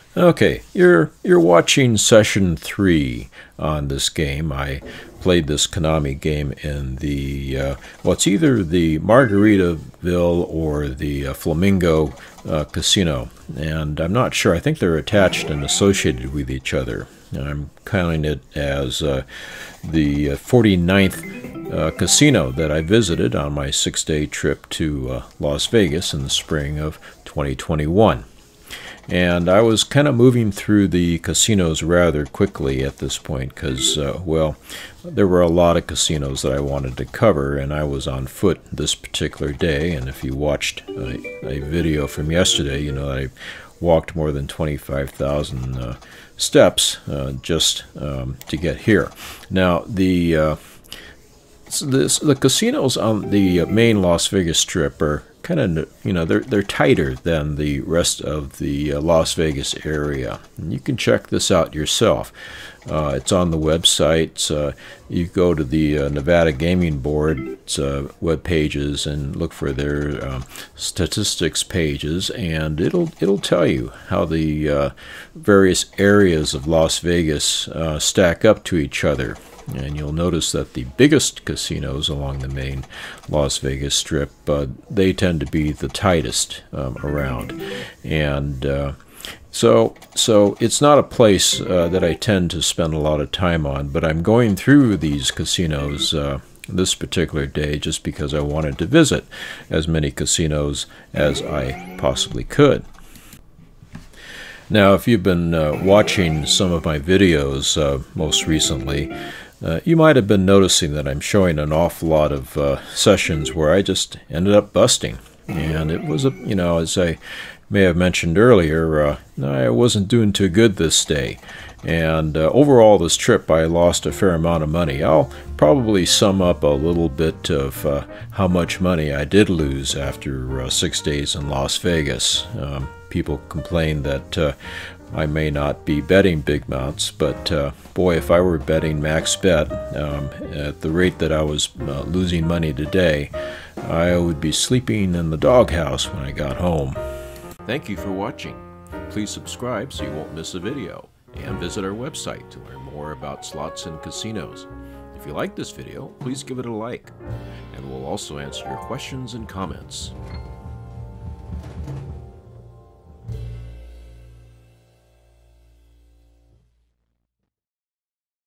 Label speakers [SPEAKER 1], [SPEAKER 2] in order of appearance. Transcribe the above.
[SPEAKER 1] Okay, you're watching session 3 on this game. I played this Konami game in the well, it's either the Margaritaville or the Flamingo Casino, and I'm not sure. I think they're attached and associated with each other. I'm counting it as the 49th casino that I visited on my 6-day trip to Las Vegas in the spring of 2021. And I was kind of moving through the casinos rather quickly at this point because, well, there were a lot of casinos that I wanted to cover, and I was on foot this particular day. And if you watched a video from yesterday, you know that I walked more than 25,000 steps just to get here. Now, the casinos on the main Las Vegas Strip are kind of, you know, they're tighter than the rest of the Las Vegas area. And you can check this out yourself. It's on the website. You go to the Nevada Gaming Board's web pages and look for their statistics pages, and it'll tell you how the various areas of Las Vegas stack up to each other. And you'll notice that the biggest casinos along the main Las Vegas Strip, they tend to be the tightest around. And so it's not a place that I tend to spend a lot of time on, but I'm going through these casinos this particular day just because I wanted to visit as many casinos as I possibly could. Now, if you've been watching some of my videos most recently, you might have been noticing that I'm showing an awful lot of sessions where I just ended up busting. And it was, you know, as I may have mentioned earlier, I wasn't doing too good this day. And overall this trip I lost a fair amount of money. I'll probably sum up a little bit of how much money I did lose after 6 days in Las Vegas. People complain that I may not be betting big amounts, but boy, if I were betting max bet at the rate that I was losing money today, I would be sleeping in the doghouse when I got home. Thank you for watching. Please subscribe so you won't miss a video, and visit our website to learn more about slots and casinos. If you like this video, please give it a like, and we'll also answer your questions and comments.